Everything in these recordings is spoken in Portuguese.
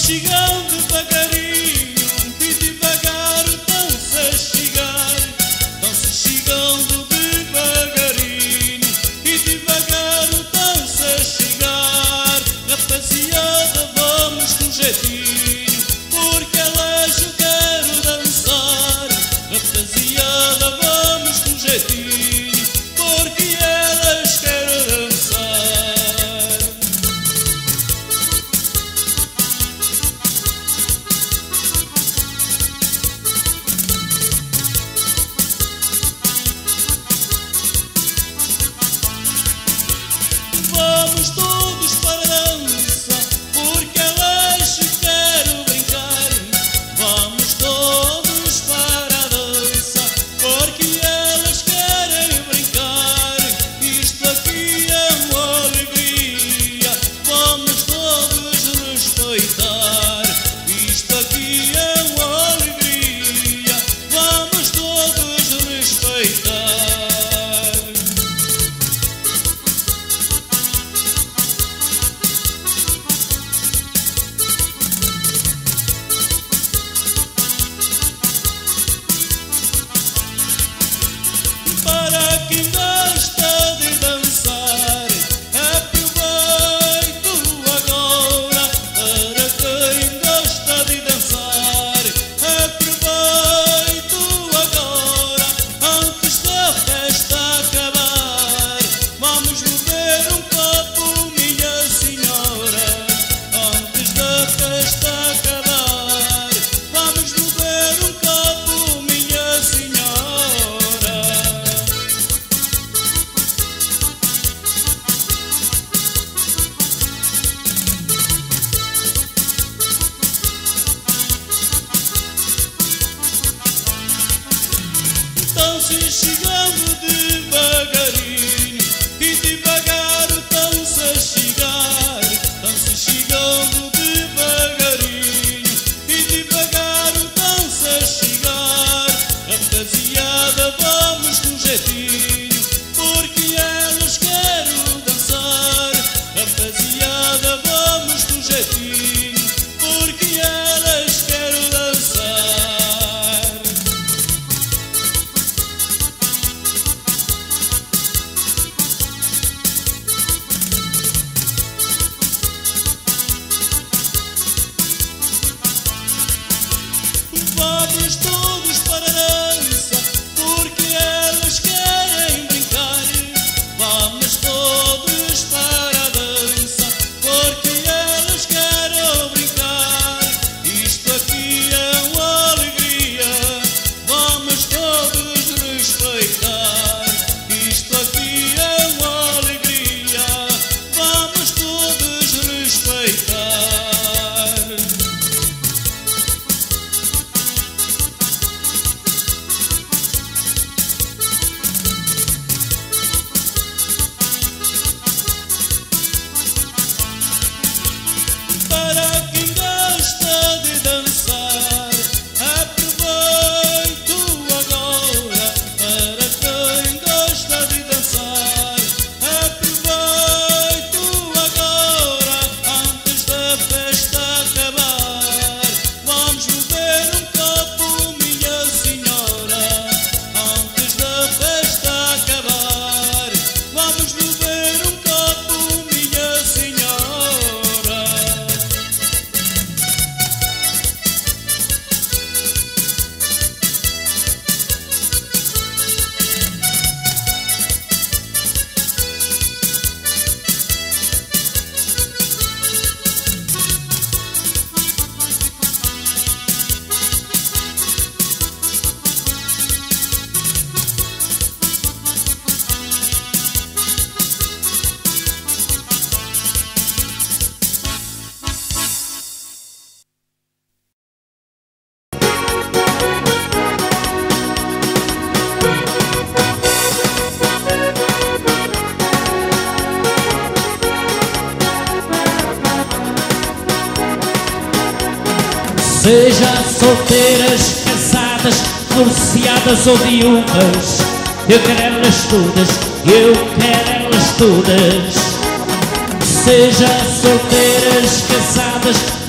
Seja solteiras, casadas, divorciadas ou viúvas, eu quero elas todas, eu quero elas todas. Seja solteiras, casadas, divorciadas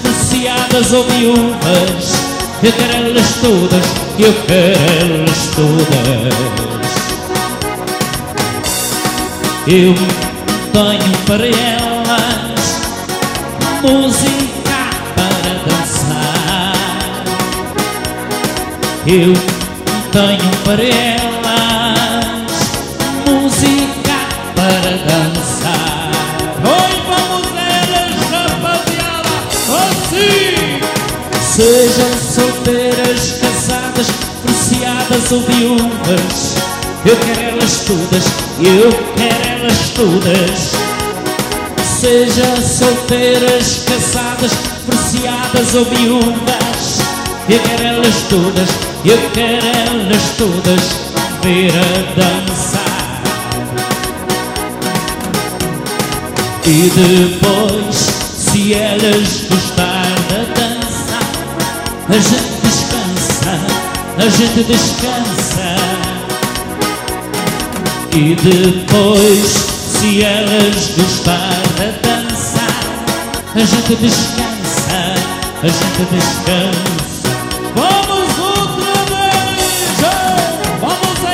divorciadas ou viúvas. Eu quero elas todas, eu quero elas todas. Eu tenho para elas música para dançar. Eu tenho para elas música para dançar. Oi, vamos elas, rapaziada, assim! Sejam solteiras, casadas, divorciadas ou viúvas. Eu quero elas todas, eu quero elas todas. Sejam solteiras, casadas, divorciadas ou viúvas. Eu quero elas todas, eu quero elas todas ver a dançar. E depois, se elas gostarem da dança, a gente descansa, a gente descansa. E depois, se elas gostarem da dança, a gente descansa, a gente descansa. Vamos outra vez, vamos a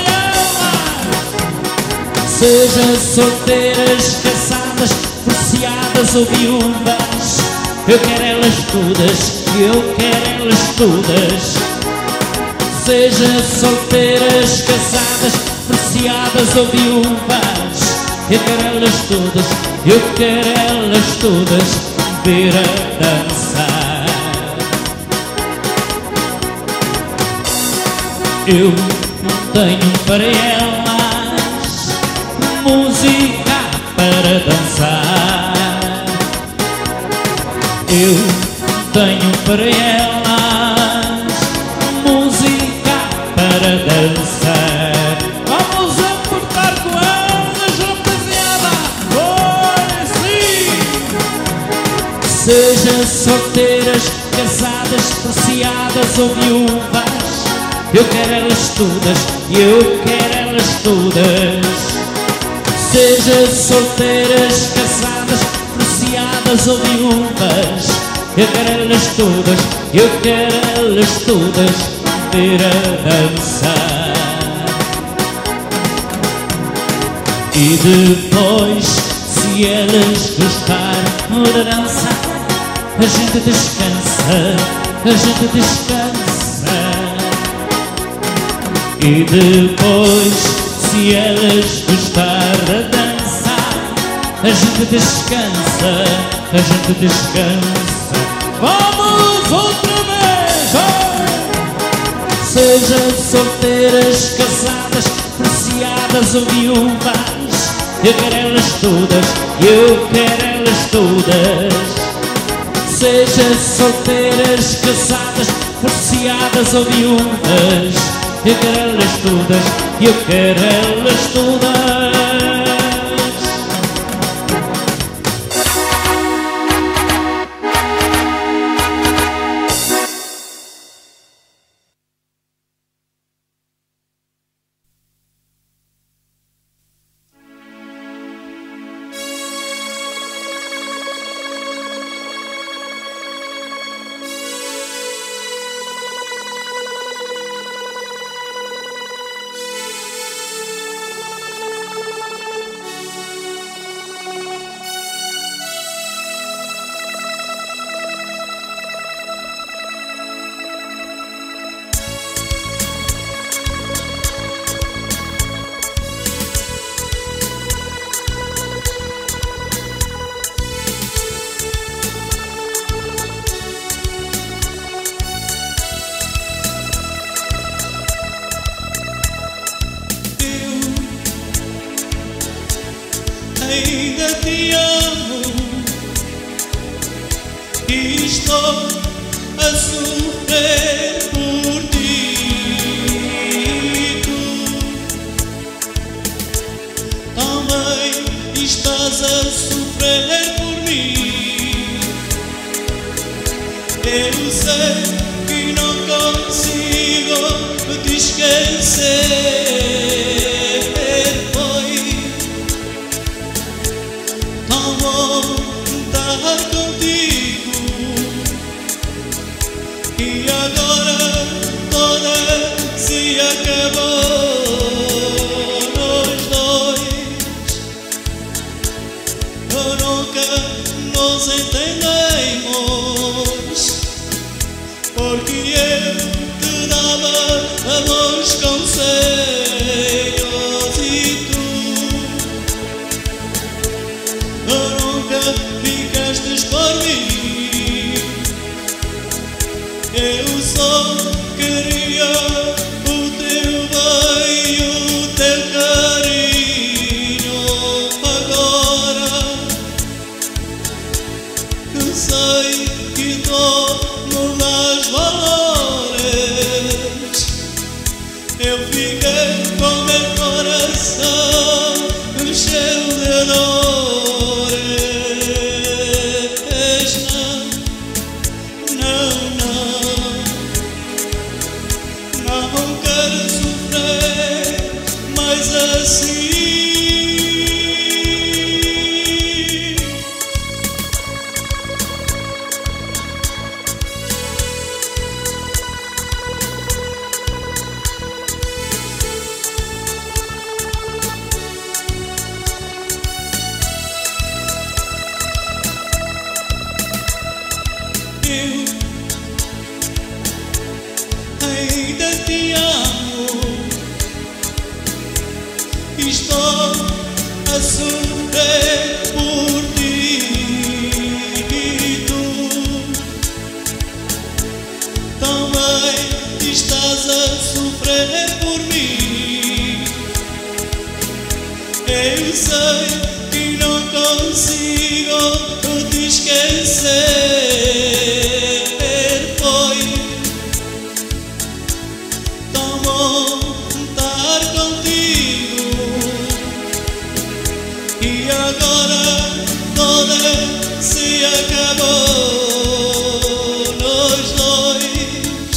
elas. Sejam solteiras, casadas, divorciadas ou viúvas. Eu quero elas todas, eu quero elas todas. Sejam solteiras, casadas, divorciadas ou viúvas. Eu quero elas todas, eu quero elas todas ver a dançar. Eu tenho para elas música para dançar. Eu tenho para elas música para dançar. Vamos apertar com elas, rapaziada! Oi, sim! Sejam solteiras, casadas, divorciadas ou viúvas. Eu quero elas todas, eu quero elas todas. Sejam solteiras, casadas, divorciadas ou viúvas. Eu quero elas todas, eu quero elas todas ver a dançar. E depois, se elas gostarem da dança, a gente descansa, a gente descansa. E depois, se elas gostarem da dança, a gente descansa, a gente descansa. Vamos outra vez! Oh! Sejam solteiras, casadas, divorciadas ou viúvas. Eu quero elas todas, eu quero elas todas. Sejam solteiras, casadas, divorciadas ou viúvas. Eu quero elas todas, eu quero elas todas. Ainda te amo e estou a sofrer por ti. Tu também estás a sofrer por mim. Eu sei que não consigo te esquecer. nos entendemos, porque eu te dava bons conselhos e tu nunca ficaste por mim. Eu só queria o teu bem e o teu carinho. Agora que sei que tu me dás valores, eu fiquei com meu coração cheio de dores. Não, não quero sofrer mais assim. Eu ainda te amo, estou a sofrer por ti e tu também estás a sofrer por mim. Eu sei que não consigo te esquecer. Foi tão bom estar contigo e agora tudo se acabou. Nós dois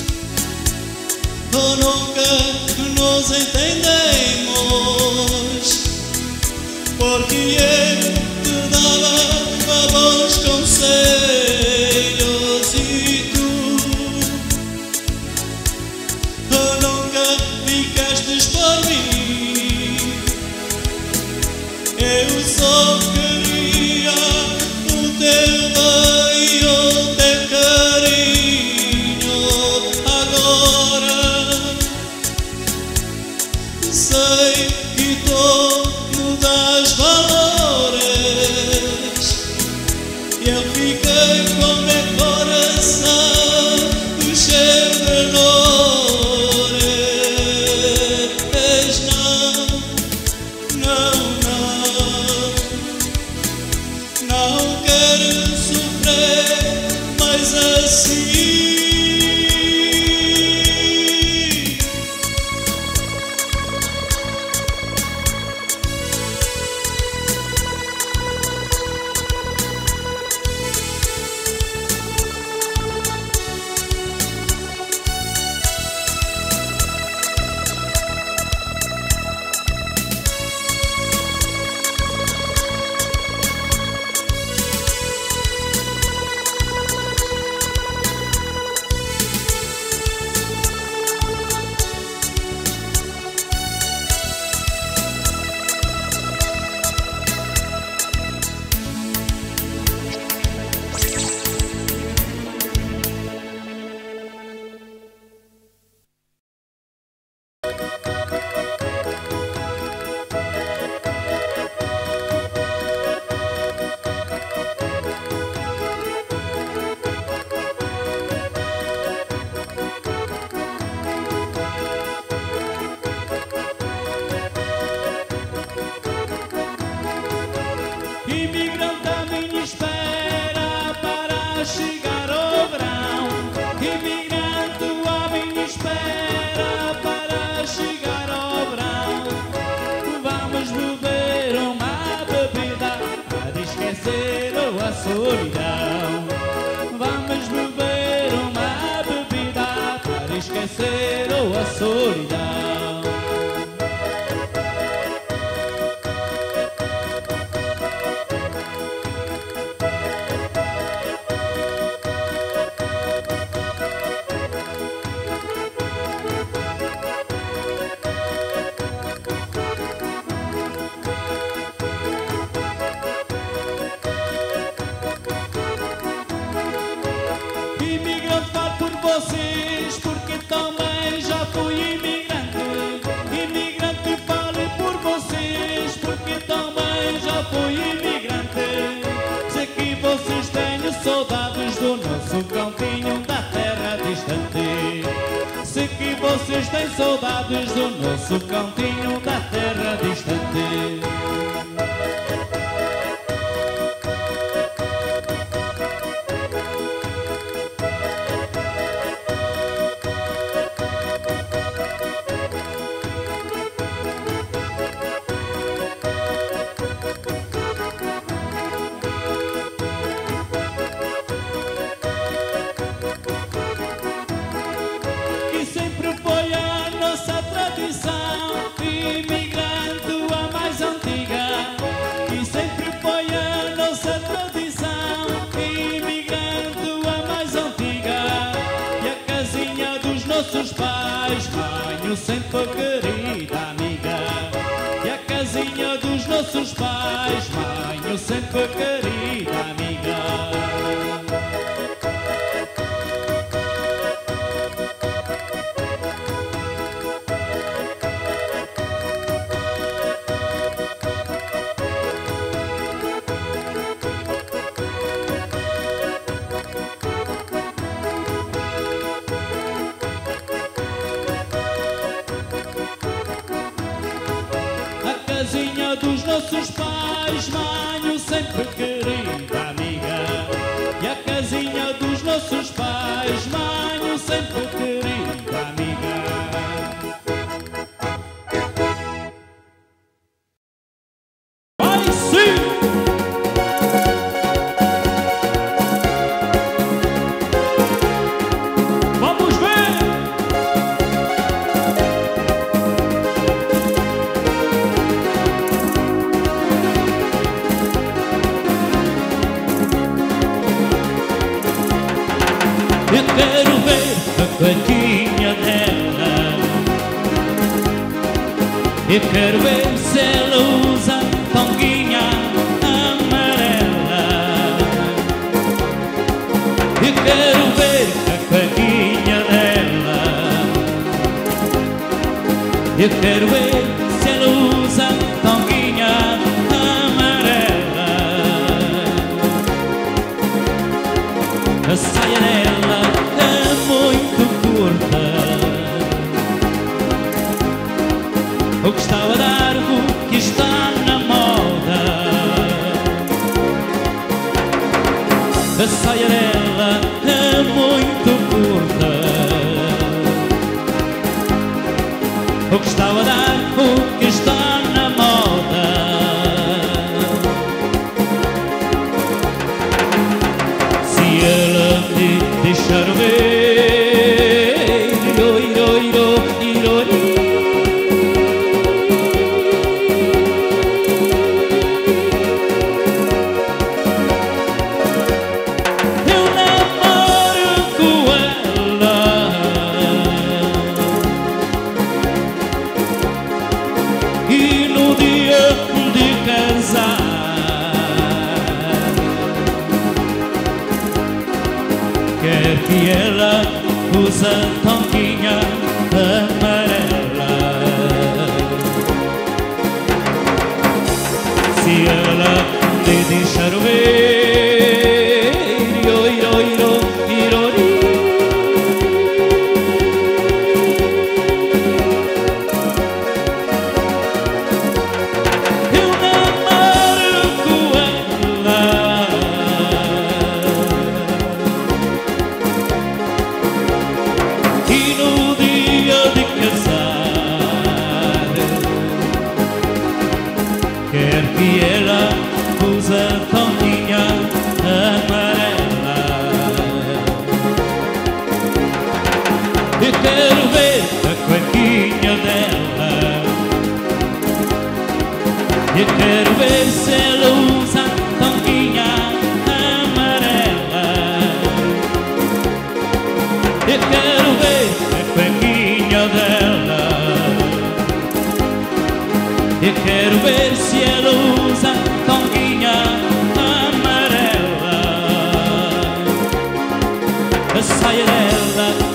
nunca nos entendemos, porque eu te dava bons conselhos e tu nunca ficaste por mim. Eu só queria o teu bem e o teu carinho. Agora sei que tu me dás valores, eu fiquei com meu coração cheio de dores. Não quero sofrer mais assim. solidão. Vamos beber uma bebida para esquecer a solidão. vocês, porque também já fui imigrante. Imigrante, fale por vocês, porque também já fui imigrante. Sei que vocês têm saudades do nosso cantinho da terra distante. Sei que vocês têm saudades do nosso cantinho da terra distante. E sempre foi a nossa tradição, imigrante a mais antiga. E sempre foi a nossa tradição, imigrante a mais antiga. E a casinha dos nossos pais, banho sempre querida amiga. E a casinha dos nossos pais, banho sempre querida amiga. A casinha dos nossos pais, manho sempre querida amiga. E a casinha dos nossos pais, manho sempre querida amiga. Vai sim! Vamos ver! Eu quero ver a cuequinha dela. Eu quero ver se ela usa tonguinha amarela. Eu quero ver a cuequinha dela. Eu quero ver se ela usa tonguinha amarela. A saia dela é muito curta. Eu gostava de algo que está na moda. A saia dela é muito curta. Eu gostava de algo que está na moda. Se ela me deixar ver, eu namoro com ela. E no dia de casar, quer que ela usa tonguinha amarela. Se ela me deixar ver, eu namoro com ela. E no dia de casar, quer que ela usa tonguinha amarela. Eu quero ver a cuequinha dela. Eu quero ver se ela usa tonguinha amarela. Eu quero ver a cuequinha dela. Eu quero ver se ela usa tonguinha amarela. A saia dela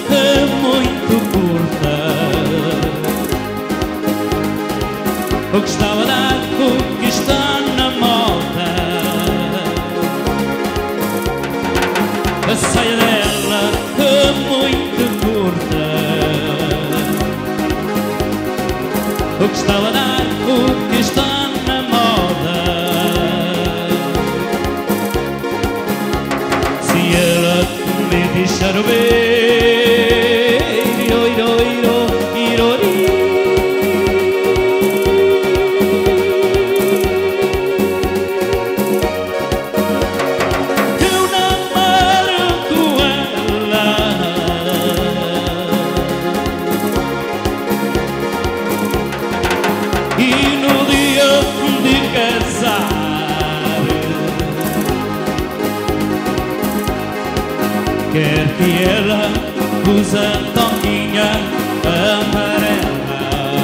Quer que ela usa tonguinha amarela.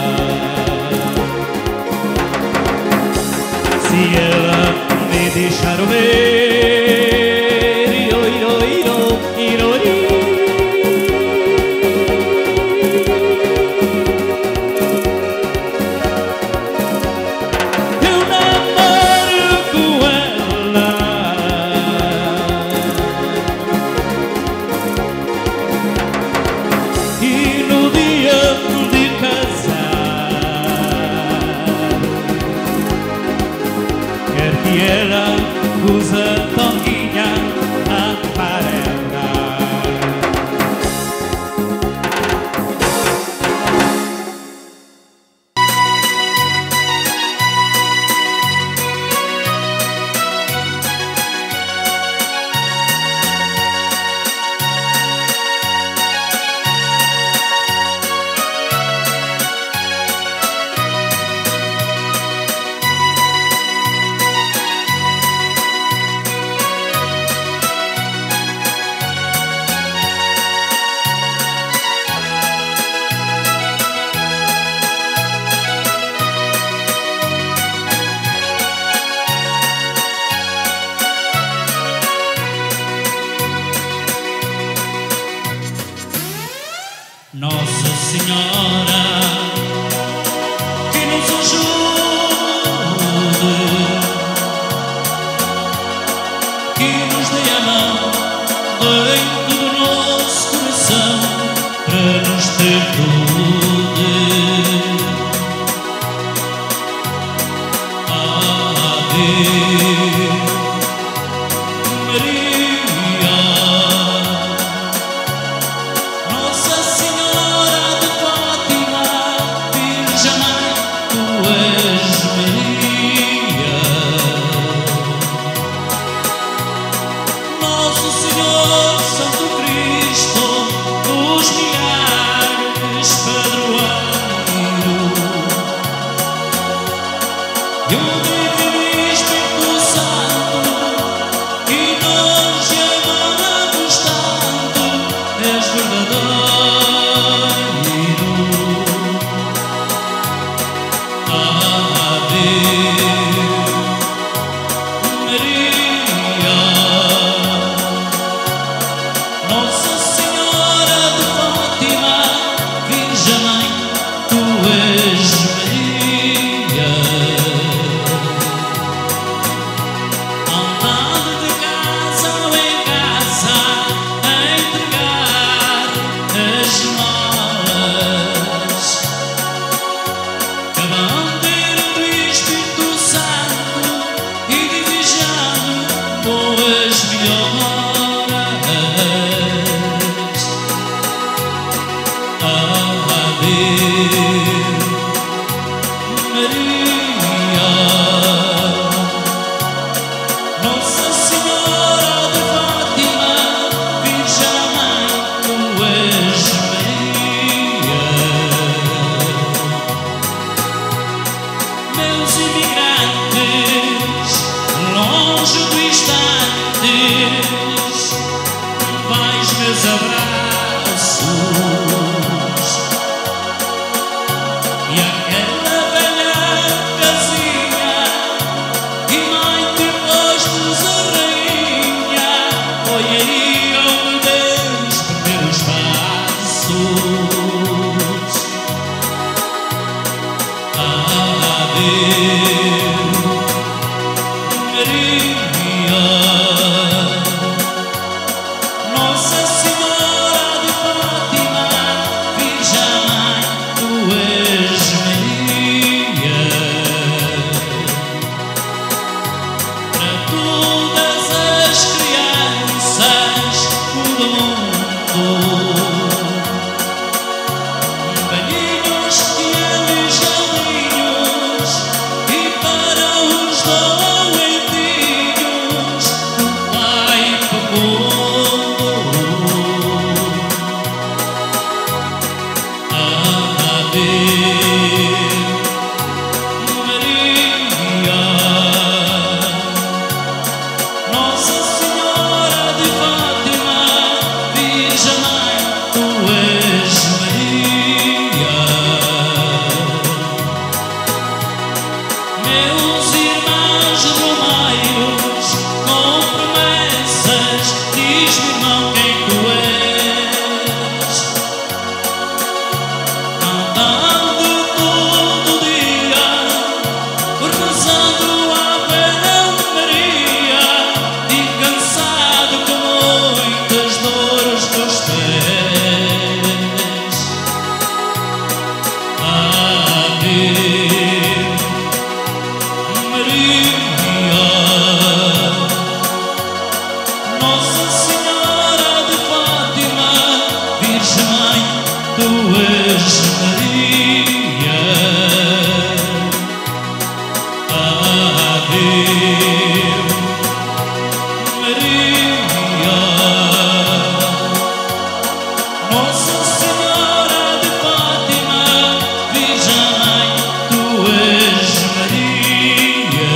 Se ela me deixar ver, irori, eu namoro com ela. E no dia de casar, quer que ela usa tonguinha amarela. Nossa Senhora, que nos ajude, que nos dê a mão dentro do nosso coração para nos ter tudo. Ave Maria, Nossa Senhora de Fátima, Virgem Mãe, Tu és Maria. Nosso Senhor Santo Cristo, dos milhares padroeiro, e o Divino Espírito Santo, que nós amamos tanto, és verdadeiro. Ave Maria, Nossa Senhora de Fátima, Virgem Mãe, Tu és Maria. Andando de casa em casa a entregar as malas, cabandeiro do Espírito Santo e desejando boas melhoras. Ave Maria, Nossa Senhora de Fátima, Virgem Mãe, Tu és Maria. Meus imigrantes, longe distantes, vais meus abraços, e aquela velha casinha que mãe te postos a rainha, foi aí onde Deus perdeu os passos. Ave Maria, Nossa Senhora de Fátima, Virgem Mãe, Tu és Maria. Para todas as crianças do mundo, Maria, Nossa Senhora de Fátima, Virgem Mãe, tu és Maria.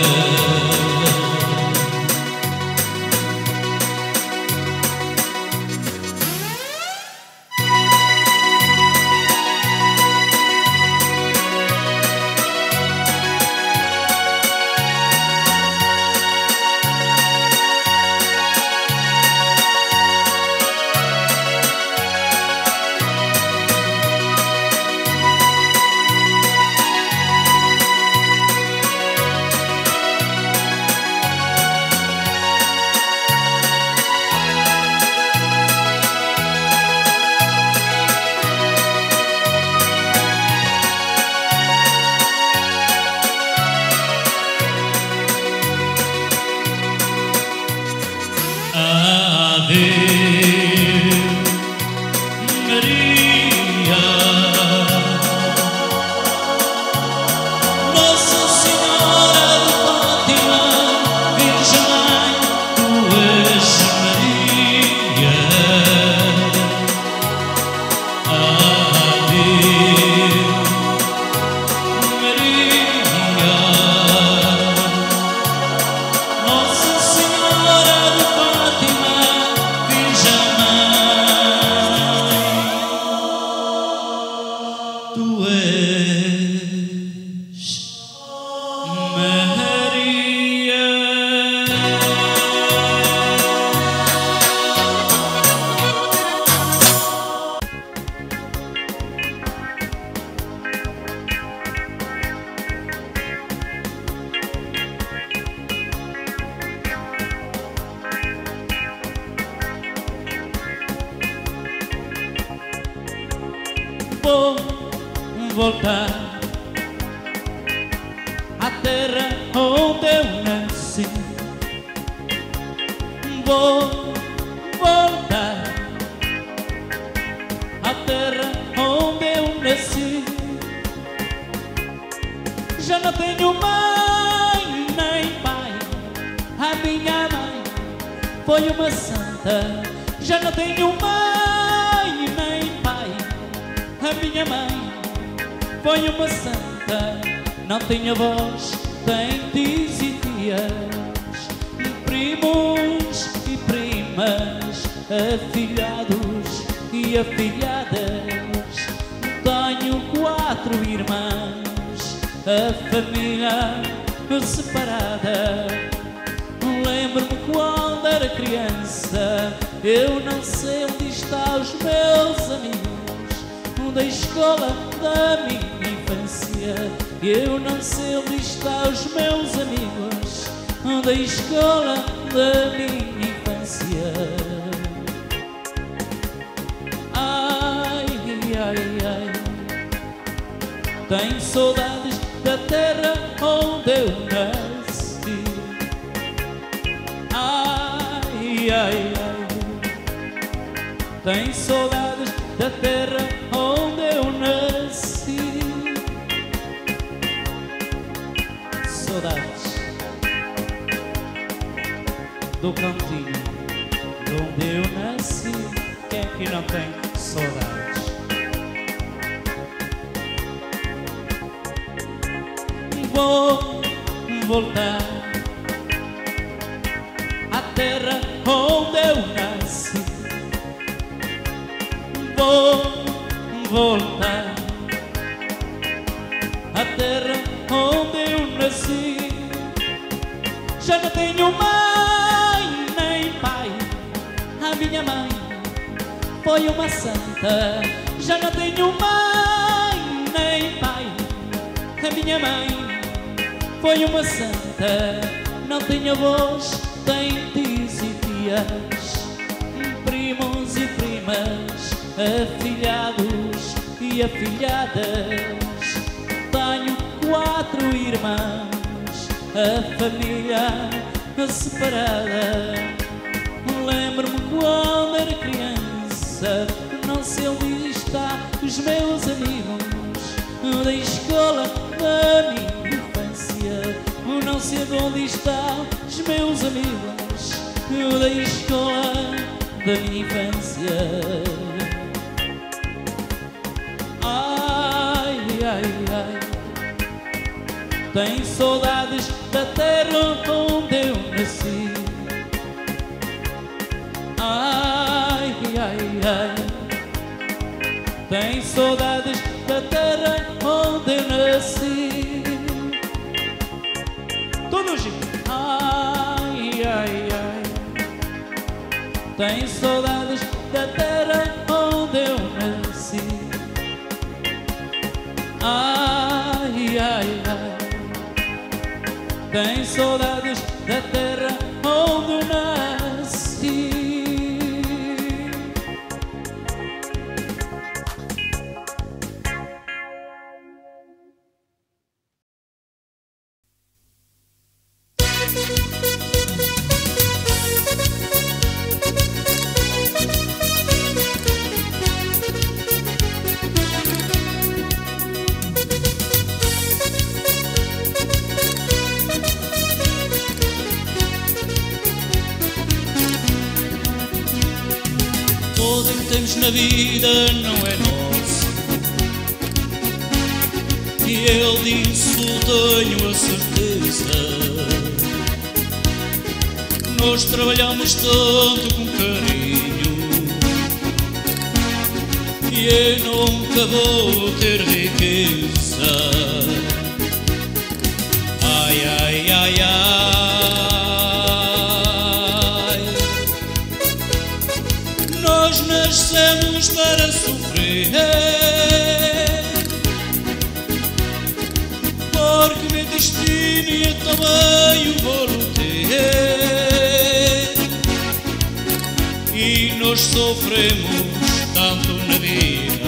Ave Maria, Nossa Senhora de Fátima, Virgem Mãe, tu és Maria. Ave Maria, Nossa Senhora de Fátima, Virgem Mãe, tu és Maria. Vou voltar à terra onde eu nasci. Vou voltar à terra onde eu nasci. Já não tenho mãe nem pai, a minha mãe foi uma santa. Já não tenho mãe nem pai, a minha mãe foi uma santa. Não tenho avós, tem tios e tias, primos e primas, afilhados e afilhadas. Tenho 4 irmãos, a família separada. Lembro-me quando era criança, eu não sei onde estão os meus amigos da escola da minha infância. Eu não sei onde estão os meus amigos da escola da minha infância. Ai, ai, ai, tenho saudades da terra onde eu nasci. Ai, ai, ai, tenho saudades da terra onde eu nasci. Saudades do cantinho onde eu nasci. Quem é que não tem saudades? Vou voltar à terra onde eu nasci. Vou voltar à terra onde eu nasci. Já não tenho mãe nem pai, a minha mãe foi uma santa. Já não tenho mãe nem pai, a minha mãe foi uma santa. Não tenho avós, tem tios e tias, primos e primas, afilhados e afilhadas. Tenho 4 irmãos, a família separada. Lembro-me quando era criança, não sei onde está os meus amigos da escola da minha infância. não sei de onde estão os meus amigos da escola da minha infância. Ai, ai, ai, tenho saudades da terra onde eu nasci. Ai, ai, ai, tenho saudades da terra onde eu nasci. Todos juntos. Ai, ai, ai, tenho saudades da terra onde eu nasci. Ai, ai, ai, tenho saudades da terra onde eu nasci. Tudo o que temos na vida não é nosso, e eu disso tenho a certeza. Nós trabalhamos tanto com carinho, e eu nunca vou ter riqueza. Ai, ai, ai, ai, nós nascemos para sofrer, porque meu destino eu também o vou ter. E nós sofremos tanto na vida.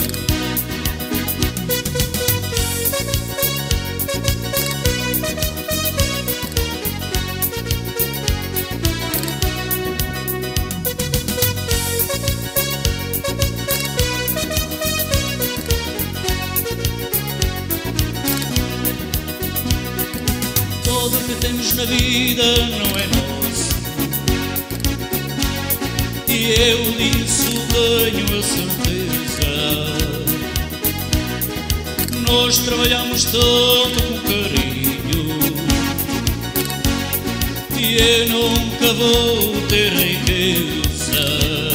Tudo o que temos na vida não é nosso, e eu disso tenho a certeza. Nós trabalhamos tanto com carinho, e eu nunca vou ter riqueza.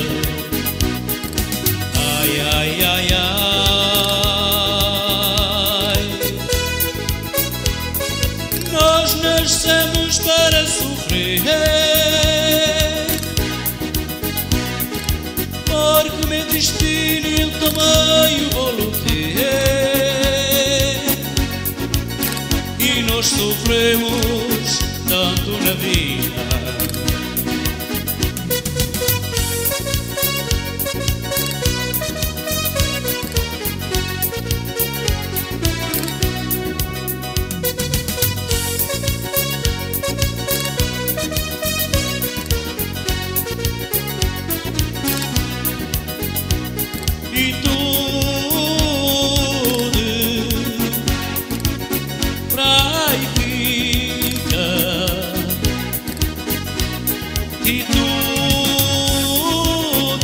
Ai, ai, ai, ai, nós nascemos para sofrer, porque meu destino eu também o vou ter. E nós sofremos tanto na vida. E tudo pra aí fica, e tudo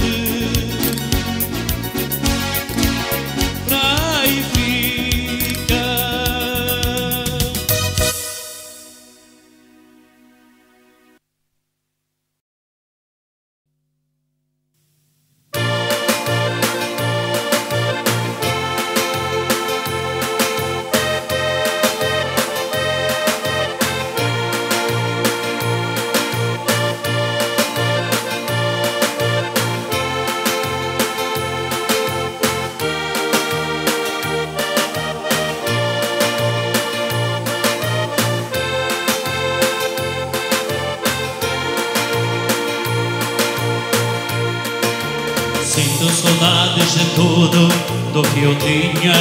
pra aí fica. Sinto saudades de tudo do que eu tinha,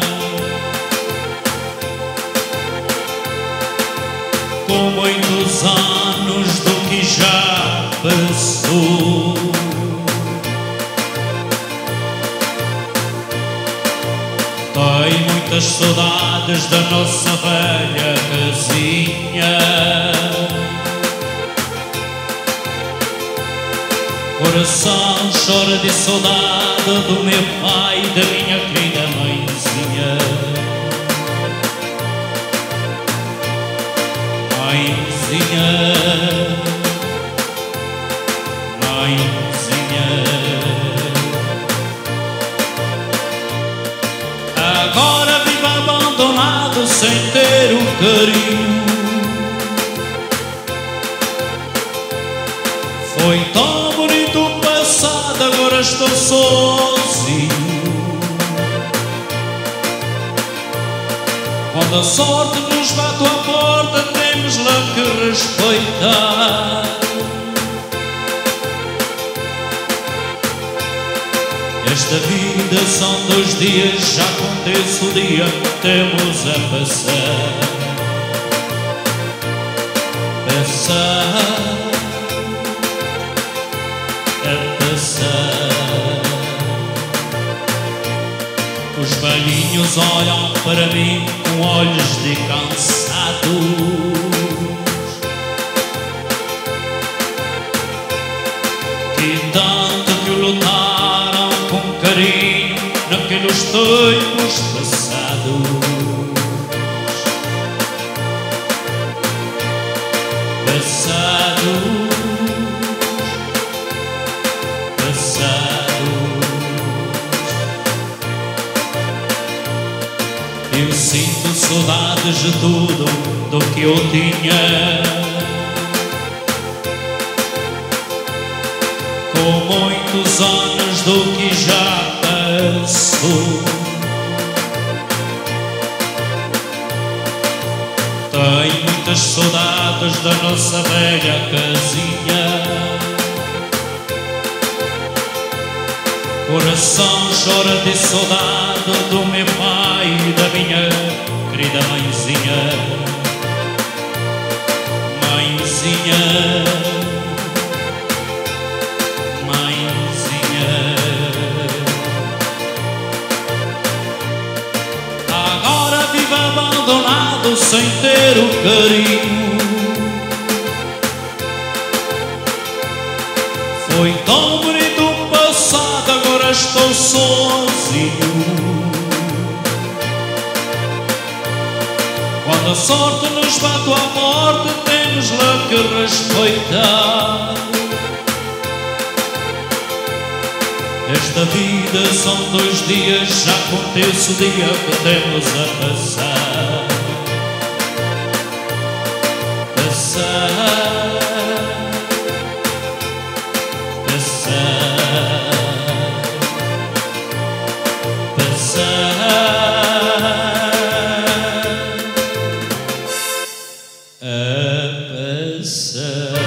com muitos anos do que já passou. Tenho muitas saudades saudades da nossa velha casinha. Coração chora de saudade do meu pai e da minha querida mãezinha. Mãezinha, mãezinha, agora vivo abandonado sem ter um carinho. Foi tão bonito o passado, agora estou sozinho. Quando a sorte nos bate à porta, temos lá que respeitar. Esta vida são 2 dias, já acontece o dia que temos a passar. Passar, a passar. Os velhinhos olham para mim com olhos de cansados, que tanto que lutaram com carinho naqueles tempos passados. Passados, eu sinto saudades de tudo do que eu tinha. Com muitos anos do que já passou, tenho muitas saudades da nossa velha casinha. Coração chora de saudade do meu pai e da minha querida mãezinha. Mãezinha, mãezinha, agora vivo abandonado sem ter o carinho. Foi tão bonito o passado, agora estou sozinho. Quando a sorte nos bate à porta, temos lá que respeitar. Esta vida são 2 dias, já acontece o dia que temos a passar. Passar, passar, passar, a passar.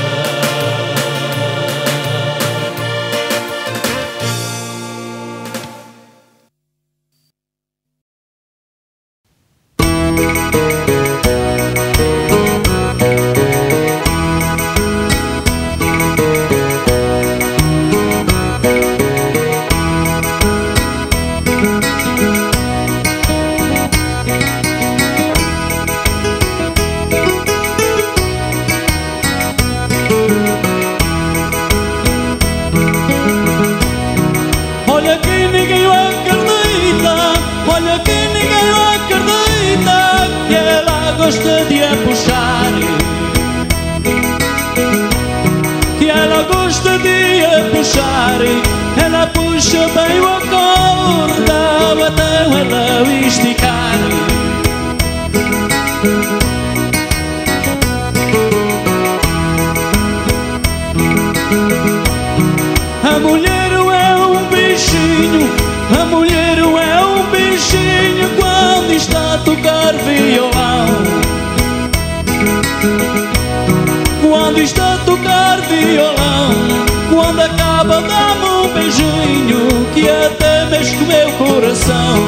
Olha que ninguém acredita, olha que ninguém acredita que ela gosta de a puxar, que ela gosta de a puxar. Ela puxa bem o corda até ela esticar. A mulher é um bichinho, a mulher é um bichinho quando está a tocar violão. Quando está a tocar violão, quando acaba dá-me um beijinho que até mexe com o meu coração.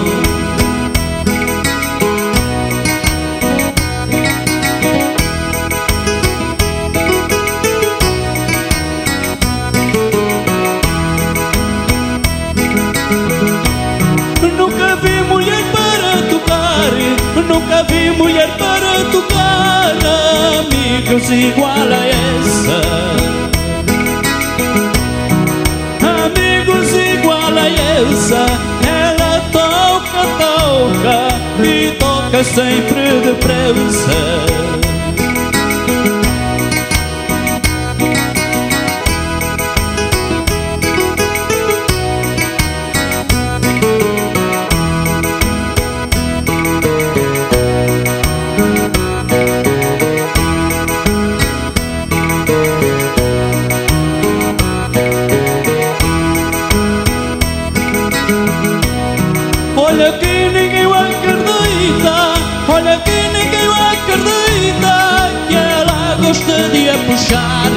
Nunca amigos igual a essa. Amigos igual a essa. Ela toca, toca e toca sempre depressa. Olha que ninguém acredita, olha que ninguém acredita que ela gosta de a puxar,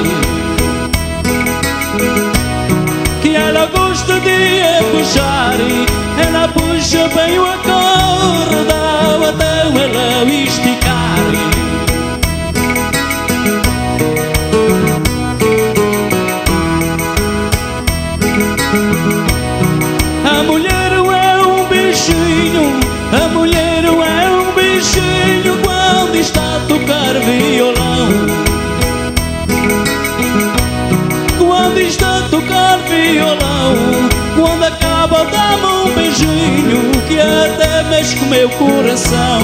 que ela gosta de a puxar. Ela puxa bem o acordão até ela o esticar. A mulher é um bichinho, a mulher é um bichinho quando está a tocar violão. Quando está a tocar violão, quando acaba dá-me um beijinho que até mexe com o meu coração.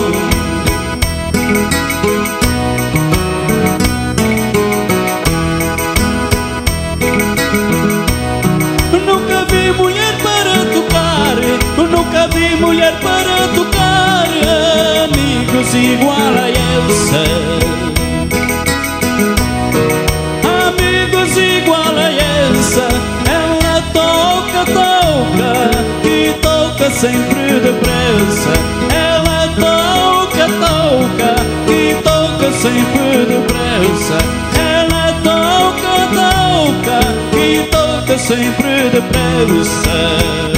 Nunca vi mulher para tocar, nunca vi mulher para tocar amigos igual a essa. Amigos igual a essa. Ela toca, toca e toca sempre depressa. Ela toca, toca e toca sempre depressa. Ela toca, toca e toca sempre depressa.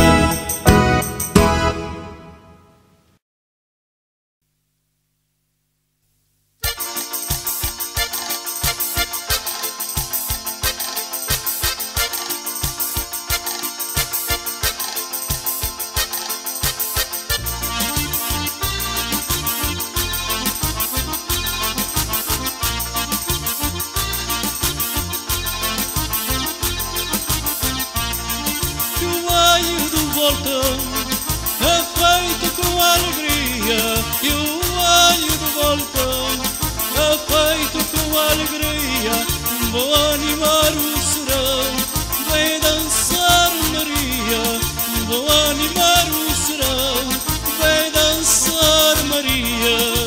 É feito com alegria, e o alho do voltão é feito com alegria. Vou animar o serão, vem dançar Maria. Vou animar o serão, vem dançar Maria.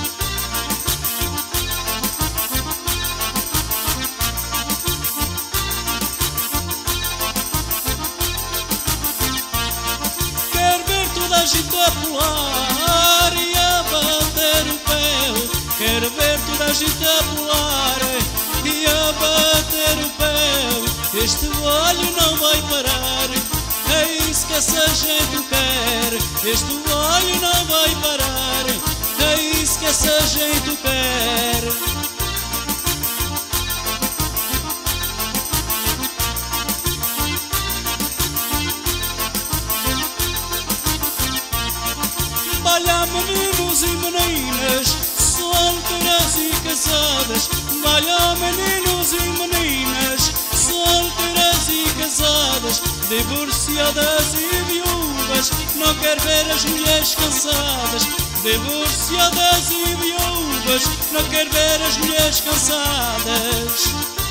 A gente a pular e a bater o pé. Quero ver toda a gente a pular e a bater o pé. Este olho não vai parar, é isso que essa gente quer. Este olho não vai parar, é isso que essa gente quer. Bailha meninos e meninas, solteiras e casadas. Bailha meninos e meninas, solteiras e casadas. Divorciadas e viúvas, não quero ver as mulheres cansadas. Divorciadas e viúvas, não quero ver as mulheres cansadas.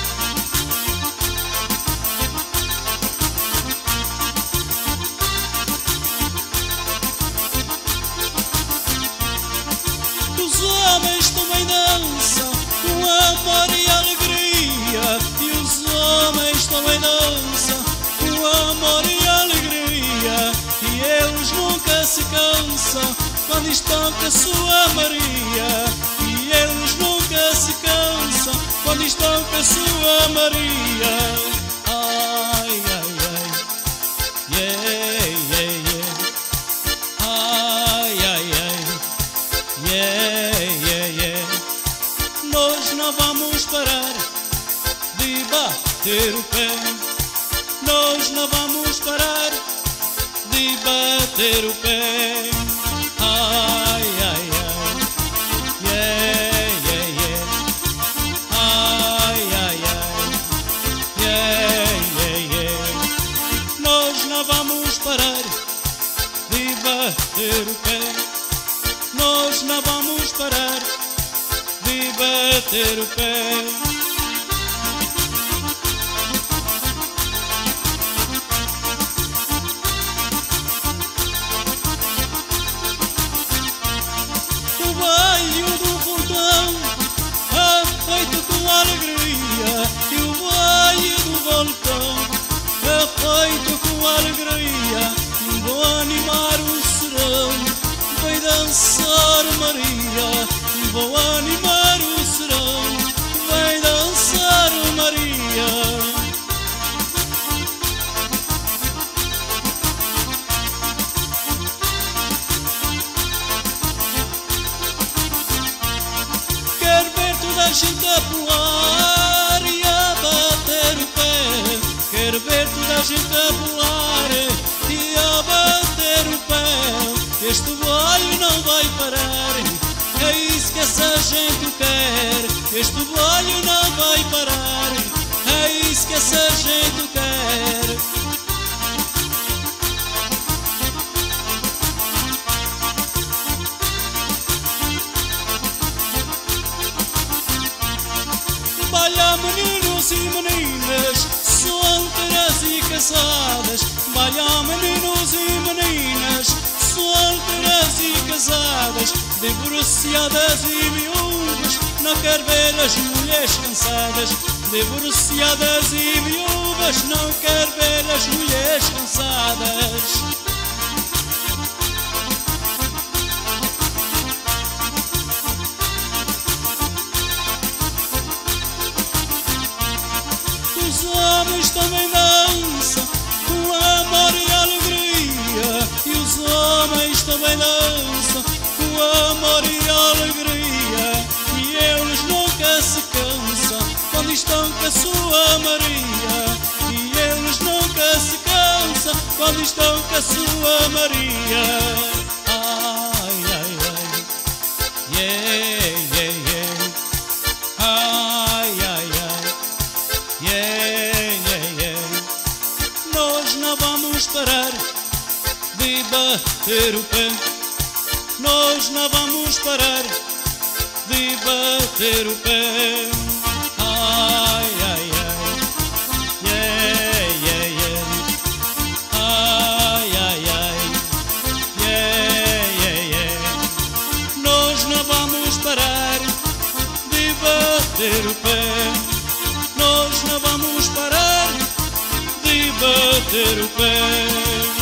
Os homens também dançam com amor e alegria. E os homens também dançam com amor e alegria. E eles nunca se cansam quando estão com a sua Maria. E eles nunca se cansam quando estão com a sua Maria. Ai, ai, ai, yeah, yeah, yeah. Ai, ai, ai, yeah, yeah, yeah. Nós não vamos parar de bater o pé. Nós não vamos parar de bater o pé. Ai, ai, ai, yeah, yeah, yeah. bater o pé. Nós não vamos parar de bater o pé. O baile do voltão é feito com alegria, e o baile do voltão é feito com alegria. Vou animar o serão, vai dançar Maria. Vou animar o serão, vai dançar Maria. Quero ver toda a gente a pular e a bater o pé. Quero ver toda a gente a pular e a bater o pé. Este baile não vai parar, é isso que essa gente quer. Este baile não vai parar, é isso que essa gente quer. Baila meninos e meninas, solteiras e casadas. Baila meninos e meninas, solteiras e casadas, divorciadas e viúvas. Não quero ver as mulheres cansadas. Divorciadas e viúvas, não quero ver as mulheres cansadas. Os homens também dançam com amor e alegria, e os homens também dançam com amor e alegria, e eles nunca se cansam quando estão com a sua Maria, e eles nunca se cansam quando estão com a sua Maria. Ai, ai, ai, yeah, yeah, yeah. Ai, ai, ai, yeah, yeah, yeah. Nós não vamos parar de bater o pé. Nós não vamos parar de bater o pé. Ai, ai, ai, yeah, yeah, yeah. Ai, ai, ai, yeah, yeah, yeah. Nós não vamos parar de bater o pé. Nós não vamos parar de bater o pé.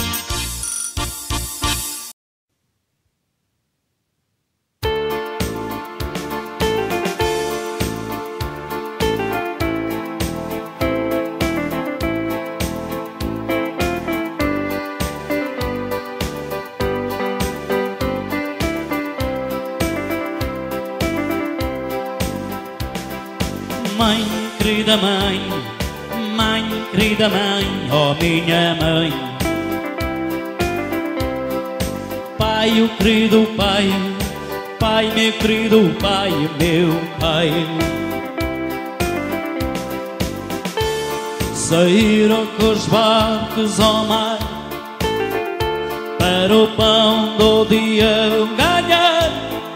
Mãe, querida mãe, mãe, querida mãe, oh minha mãe. Pai, o querido pai, pai, meu querido pai, meu pai. Saíram com os barcos ao mar para o pão do dia ganhar.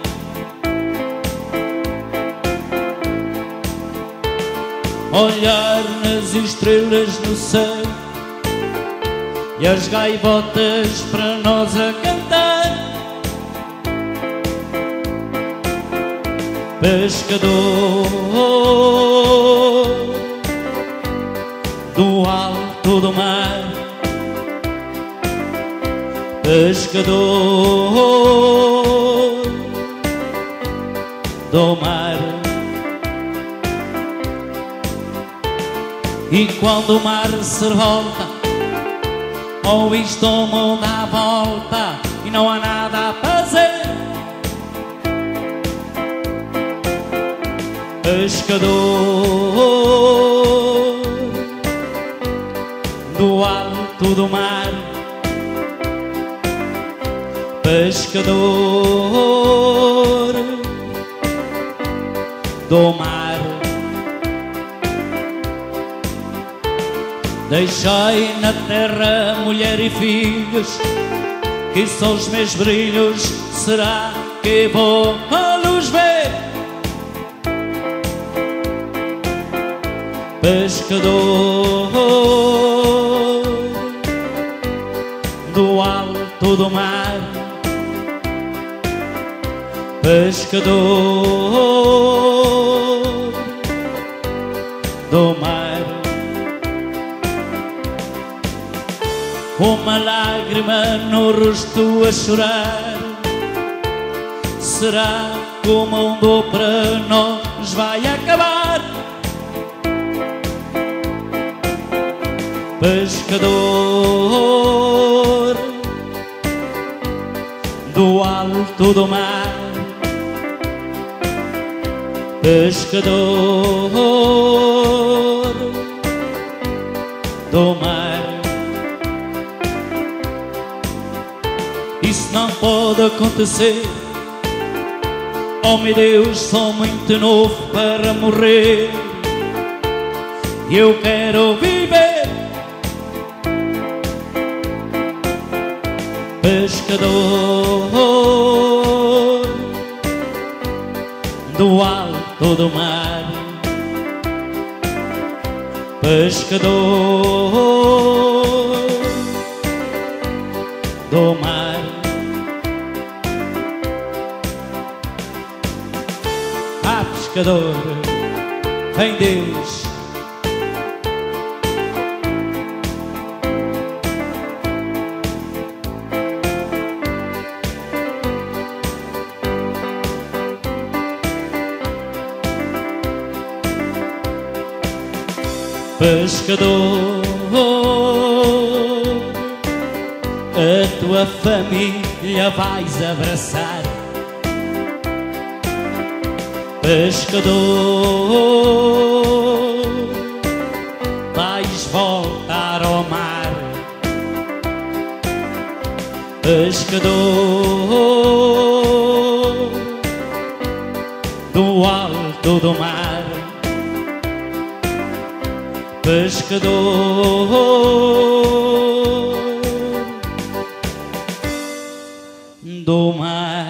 Olhar nas estrelas no céu e as gaivotas para nós a cantar. Pescador do alto do mar, pescador do mar. E quando o mar se volta, ou isto o mundo à volta e não há nada a fazer, pescador do alto do mar, pescador do mar. Deixai na terra mulher e filhos, que são os meus brilhos, será que vou a luz ver? Pescador do alto do mar, pescador do mar, uma lágrima no rosto a chorar. Será que o mundo para nós vai acabar? Pescador do alto do mar, pescador do mar. Isso não pode acontecer. Oh meu Deus, sou muito novo para morrer. Eu quero viver. Pescador do alto do mar, pescador do mar. Ah, pescador, vem Deus. Pescador, a tua família vais abraçar. Pescador, vais voltar ao mar. Pescador do alto do mar, pescador do mar.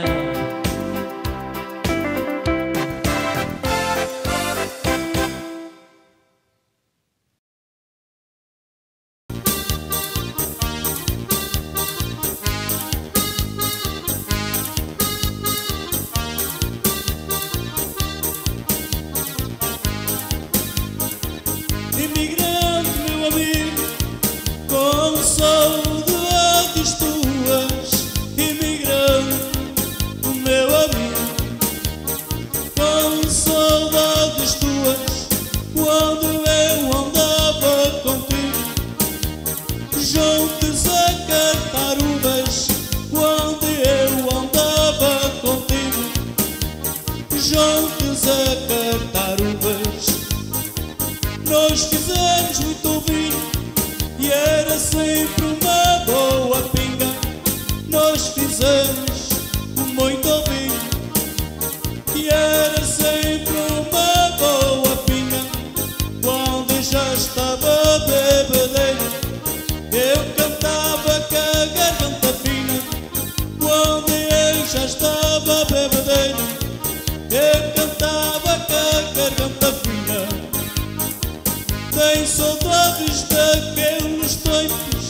Imigrante, meu amigo, com saudades tuas. Imigrante, meu amigo, com saudades tuas. Quando eu andava contigo, juntos a cantar uvas. Quando eu andava contigo, juntos a cantar uvas. Nós fizemos muito vinho e era sempre uma boa pinga. Nós fizemos muito vinho e era sempre uma boa pinga. Quando eu já estava bebedeiro, eu cantava com a garganta fina. Quando eu já estava bebedeiro, eu cantava com a garganta fina. Tenho saudades daqueles tempos,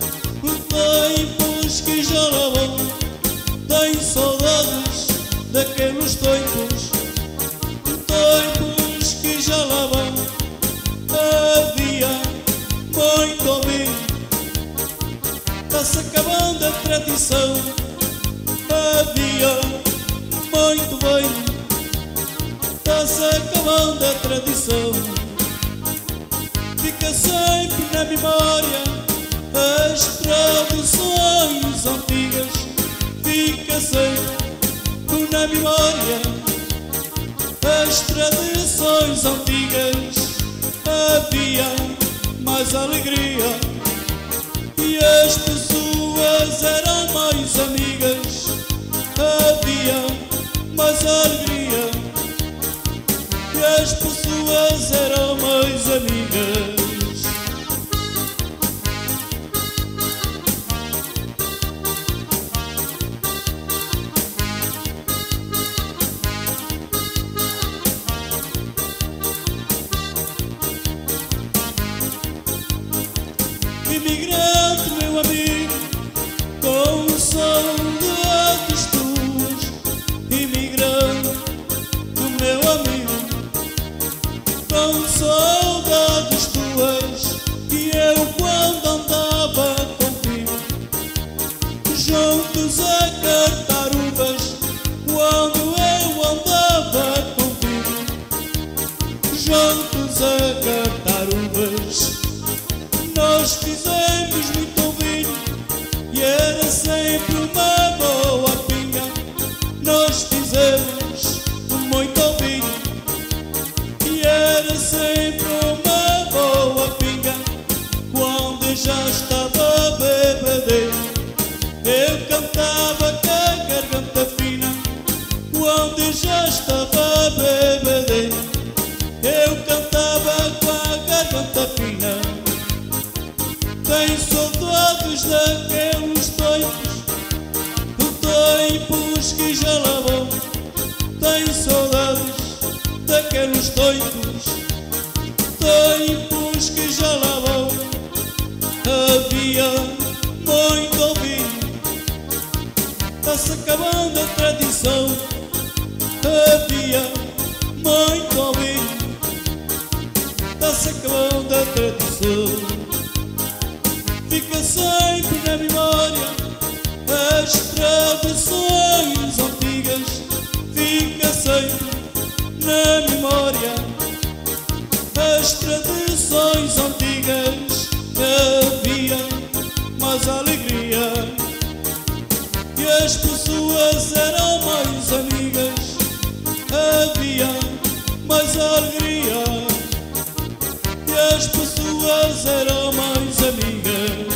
tempos que já lá vão. Tenho saudades daqueles tempos, tempos que já lá vão. Havia muito bem, está-se acabando a tradição. Havia muito bem, está-se acabando a tradição. Fica sempre na memória as tradições antigas. Fica sempre na memória as tradições antigas. Havia mais alegria e as pessoas eram mais amigas. Havia mais alegria e as pessoas eram mais amigas. juntos a cantar uvas. Nós fizemos muito vinho e era sempre uma boa pinga. Nós fizemos muito vinho e era sempre uma boa pinga. Quando já estava bêbado, eu cantava com a garganta fina. Quando já estava bêbado, eu cantava com a garganta fina. Tenho saudades daqueles tempos que já lá vão. Tenho saudades daqueles tempos que já lá vão. Havia muito vinho, está-se acabando a tradição. Havia muito vinho, está-se acabando a tradição. Fica sempre na memória as tradições antigas. Fica sempre na memória as tradições antigas. Havia mais alegria e as pessoas eram mais amigas. Havia mais alegria e as pessoas eram mais amigas.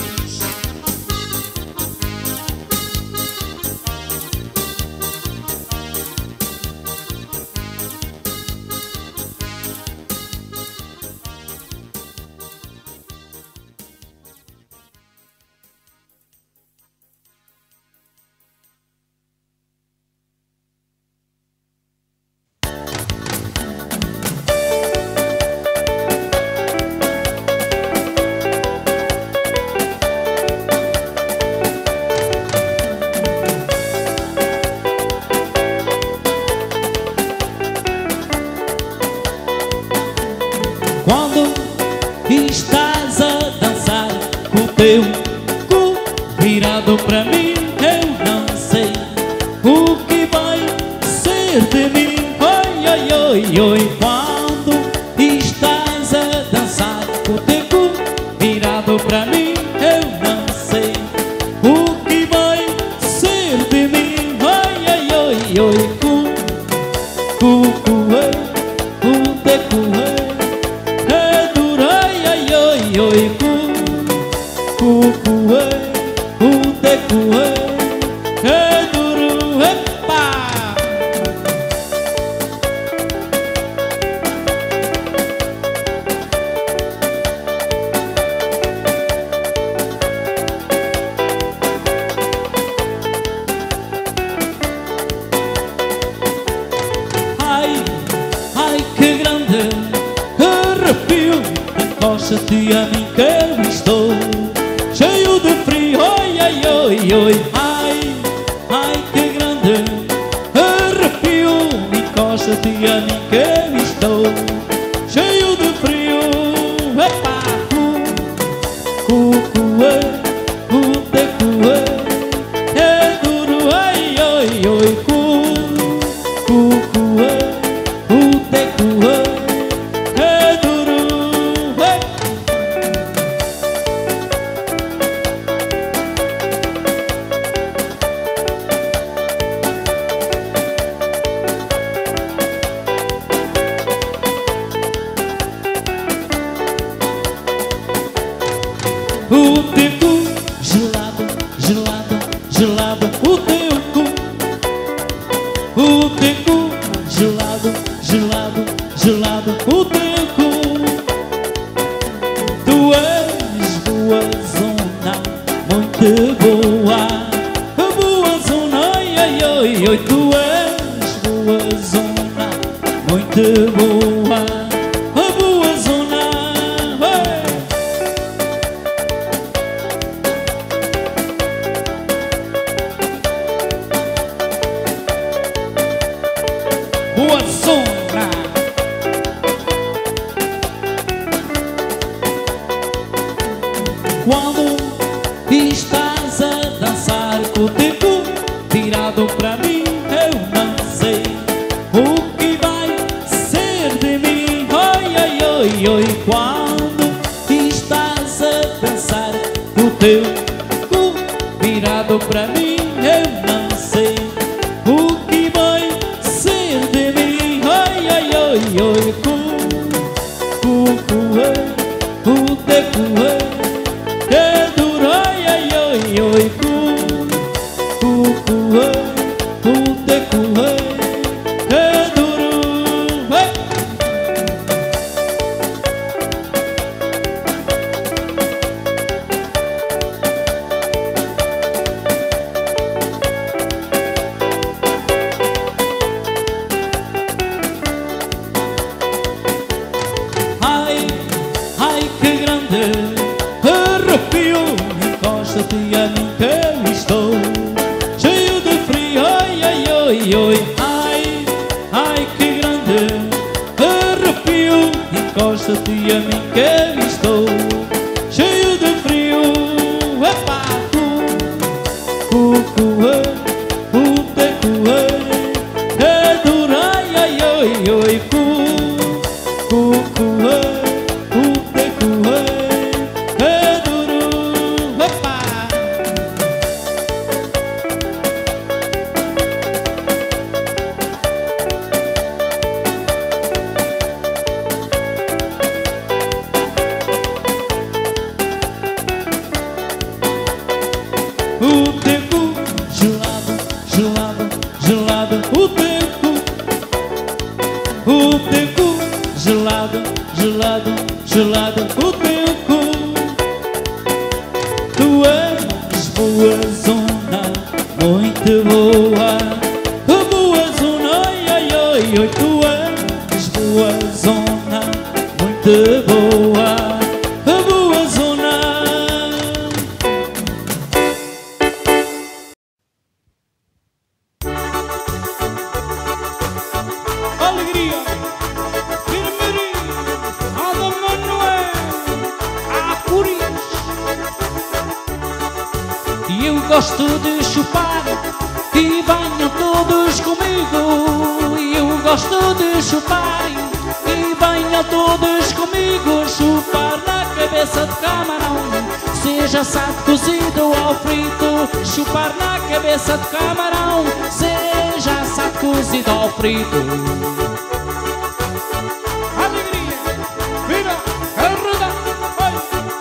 Quando estás a dançar com o teu cu virado para mim, eu não sei o que vai ser de mim. Oi, oi, oi, oi. Quando estás a dançar com o teu cu virado para mim, eu não sei o que vai ser de mim. Oi, oi, oi, oi. Cu, cu, oi, o teu cu, oi. Oi, cu, cu, o tecu, é duro, epa! Ai, ai, que grande arrepio. Encosta-te a mim que eu estou cheio de frio. Oi, ai, oi, oi. Ai, ai, que grande arrepio. Encosta-te a mim que eu estou cheio de frio. Epa, cu, o tecu, é duro. Ai, oi, oi, cu, o tecu, o teu cu gelado, gelado, gelado. O teu cu gelado, gelado, gelado. O teu cu. Tu és boa zona, muito boa. Boa zona, ai, ai, ai, ai. Tu és boa zona, muito boa. Boa zona, ai. Boa sombra. Quando estás a dançar com o teu cu virado para mim, eu não sei o que vai ser de mim. Oi, oi, oi, quando estás a pensar o teu cu virado para mim, eu não sei o que vai ser de mim. Oi, oi, oi, oi, cu, o teu cu, que duro, oi, oi, oi, oi, cu, o teu cu, que duro, oi. Ai, que grande arrepio, encosta-te a mim que eu estou cheio de frio, oi, oi, oi, oi. Ai, que grande arrepio, encosta-te a mim que eu estou cheio de frio. Epá, cu, o teu cu, que duro, ai, ai, oi, oi, cu, o teu cu gelado, gelado, gelado, o teu cu gelado, gelado, gelado, o teu cu. Tu és boa zona, muito boa, boa zona, oi, oi, oi, oi. Tu és boa zona, muito boa, boa zona. Alegria, Firmiri, Ada Manuel, Apuris. E eu gosto de chupar e venham todos comigo. E eu gosto de chupar e venham todos comigo. Chupar na cabeça de camarão, seja assado, cozido ou frito. Chupar na cabeça de camarão, seja assado, cozido ou frito. Alegria, vira, arruda, vai.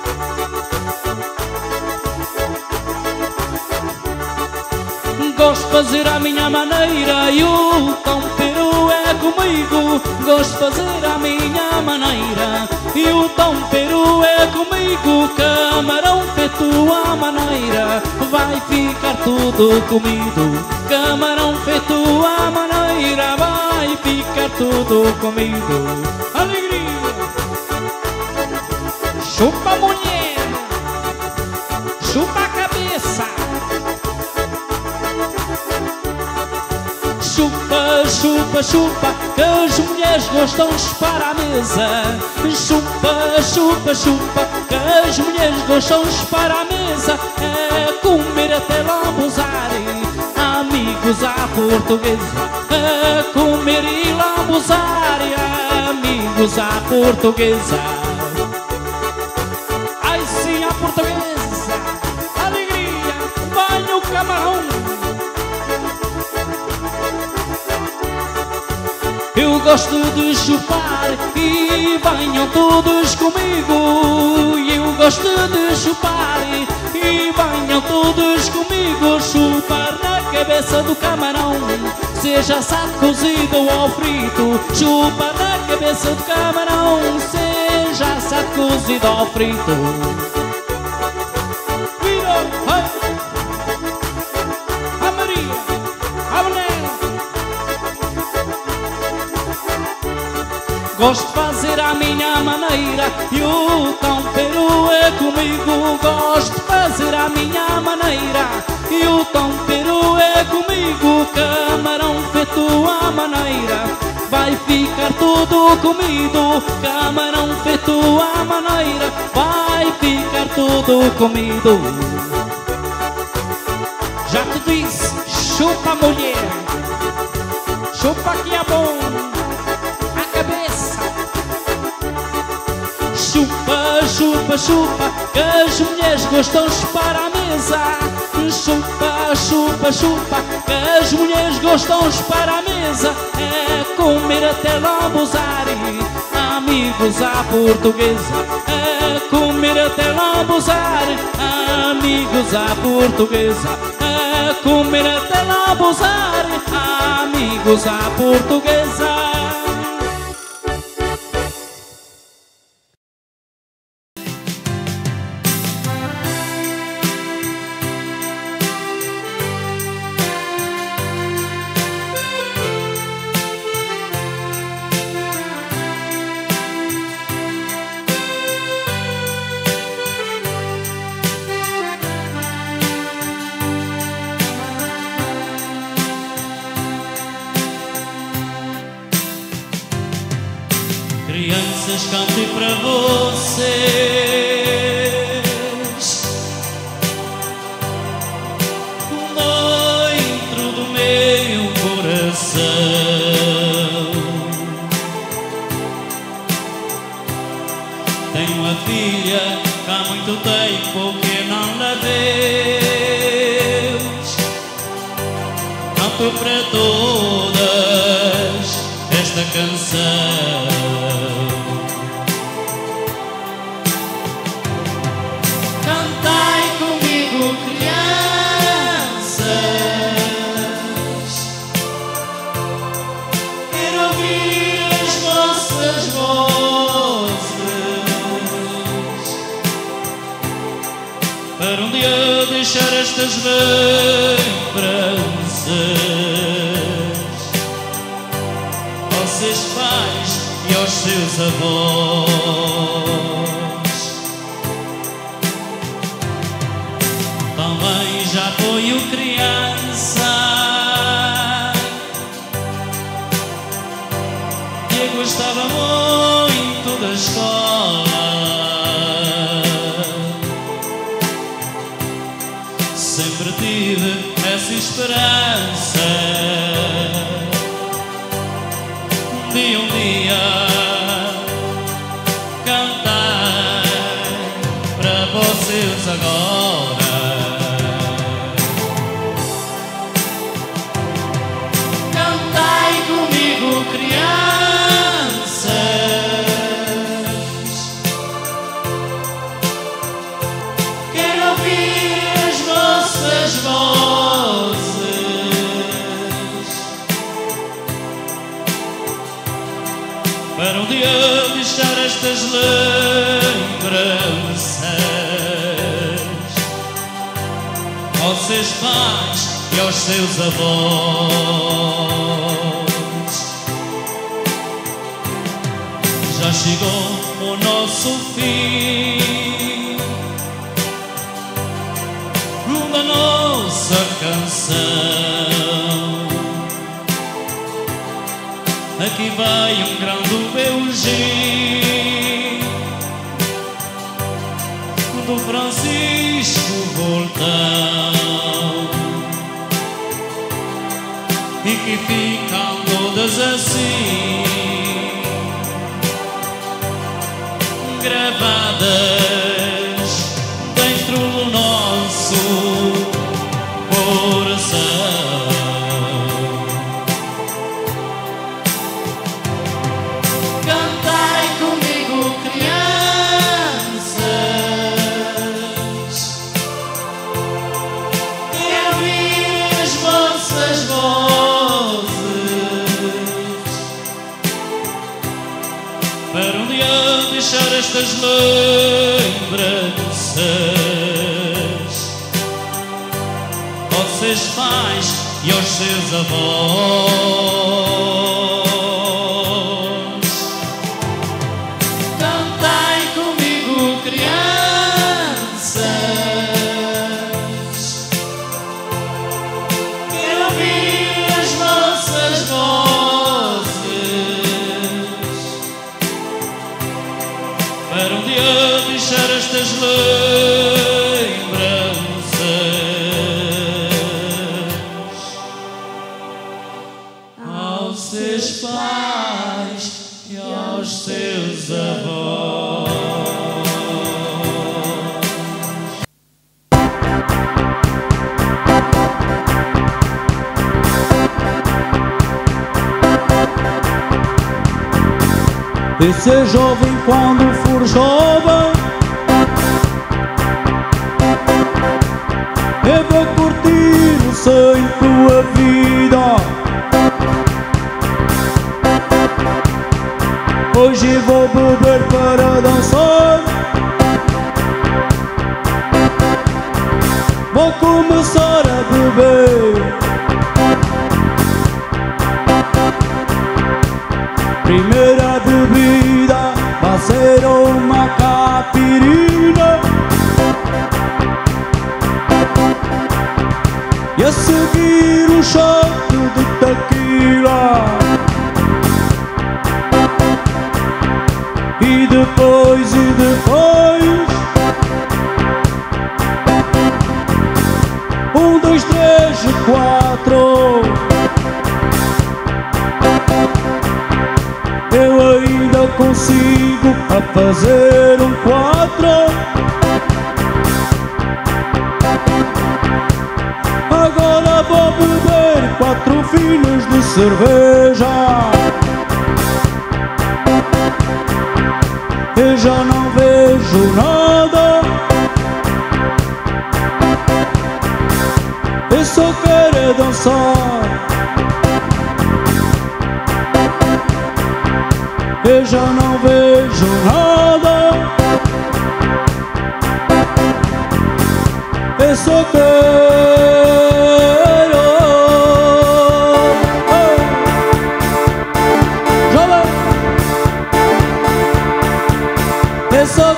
Gosto de fazer à minha maneira e o tempero é comigo. Gosto de fazer à minha maneira e o tempero é comigo. Camarão feito à maneira, vai ficar tudo comido. Camarão feito à maneira, vai ficar tudo comido. Alegria, chupa a mulher, chupa a cabeça. Chupa, chupa, chupa, que as mulheres gostam de chupar à mesa. Chupa, chupa, chupa, que as mulheres gostam de chupar à mesa. É comer até lambuzar, amigos à portuguesa. É comer e lambuzar, amigos à portuguesa. Ai sim, à portuguesa, alegria, banho o camarão. Eu gosto de chupar e venham todos comigo. Eu gosto de chupar e venham todos comigo. Chupar na cabeça do camarão, seja assado, cozido ou frito. Chupar na cabeça do camarão, seja assado, cozido ou frito. Vira, ai, a Maria, a Bonela. Gosto de fazer à minha maneira e o tempero é comigo. Gosto de fazer à minha maneira e o tempero é comigo. Camarão feito à maneira, vai ficar tudo comido. Camarão feito à maneira, vai ficar tudo comido. Já te disse, chupa mulher, chupa que é bom. A cabeça, Chupa, chupa, chupa, que as mulheres gostam-se para a mesa. Chupa, chupa, chupa, que as mulheres gostam-se para a mesa. É comer até lambuzar, amigos à portuguesa. É comer até lambuzar, amigos à portuguesa. É comer até lambuzar, amigos à portuguesa. Crianças, cantei para vocês dentro do meu coração. Tenho uma filha que há muito tempo que não la vejo. Canto para todas esta canção. Cantai comigo, crianças, quero ouvir as vossas vozes, para um dia deixar estas lembranças aos seus pais e aos seus avós. Também já foi o criança e gostava muito da escola. Sempre tive essa esperança de um dia cantar para vocês agora. cantai comigo, crianças, quero ouvir as vossas vozes, para um dia deixar estas lembranças aos seus pais e aos seus avós. Já chegou o nosso fim da nossa canção. Aqui vai um grande beijinho do Francisco Voltão, e que ficam todas assim gravadas dentro do nosso coração. cantai comigo, crianças, quero ouvir as vossas vozes, para um dia deixar estas lembranças aos seus pais e aos seus avós. cantai comigo, crianças, quero ouvir as vossas vozes, para um dia deixar estas lembranças aos seus pais e aos seus avós. E ser jovem quando for jovem, eu vou curtir sempre a vida. Hoje vou beber para dançar, vou começar a beber. Primeira bebida vai ser uma caipirinha, e a seguir um shot de tequila, e depois 1, 2, 3, 4. Eu ainda consigo a fazer um 4. Agora vou beber 4 finos de cerveja. Eu já não vejo nada, eu só quero é dançar. Eu já não vejo nada, eu só quero. Jovem, eu só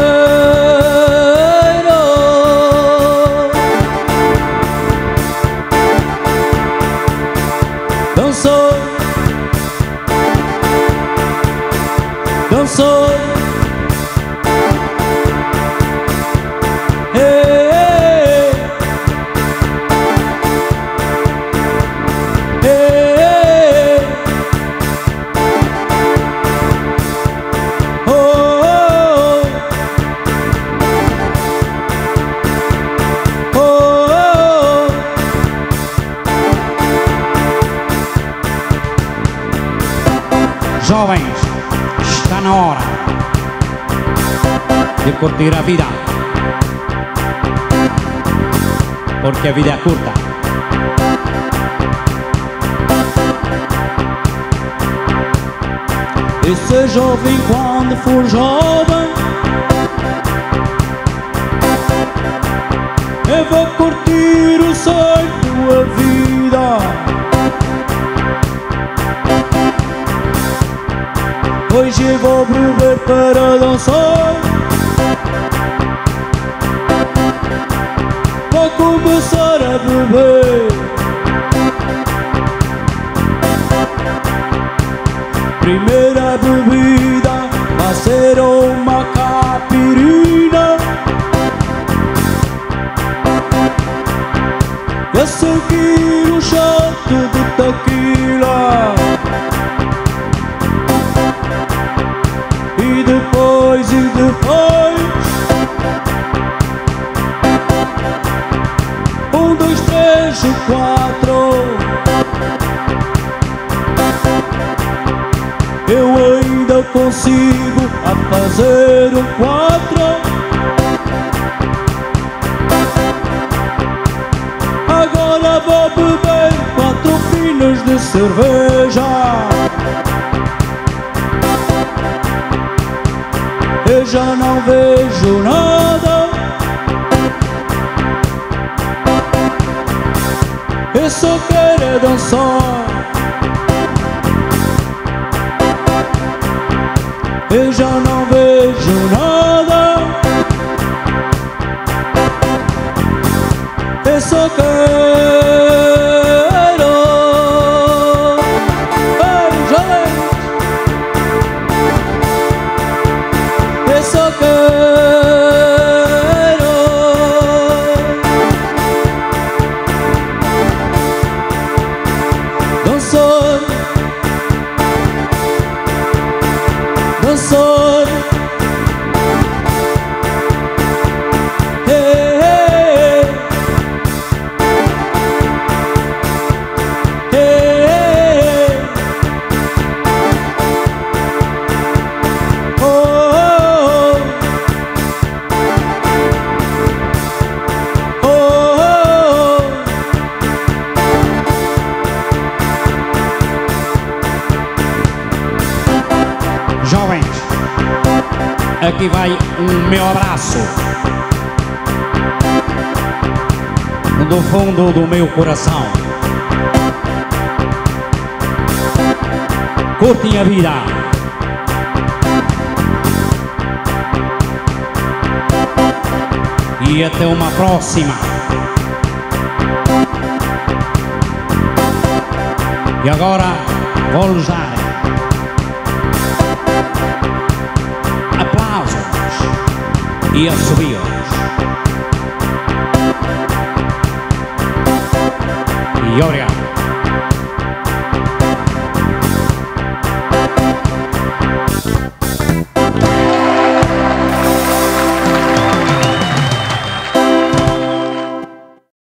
quero dançar. Dançou, hey, hey, oh, oh, oh. Jovens, está na hora de curtir a vida, porque a vida é curta. E ser jovem quando for jovem, eu vou curtir o sonho da vida. Hoje eu vou beber para dançar, vou começar a beber. Primeira bebida vai ser uma caipirinha, e a seguir um shot de tequila, e depois 1, 2, 3, 4. Eu ainda consigo a fazer um 4. Agora vou beber 4 finos de cerveja. Eu já não vejo nada, eu só quero é dançar. Eu já não vejo nada, eu só quero. Ei, jovem, eu só quero dançar, dançar. aqui vai um meu abraço do fundo do meu coração. Curtem a vida. E até uma próxima. E agora vou-lhes dar aplausos e assobios. E obrigado.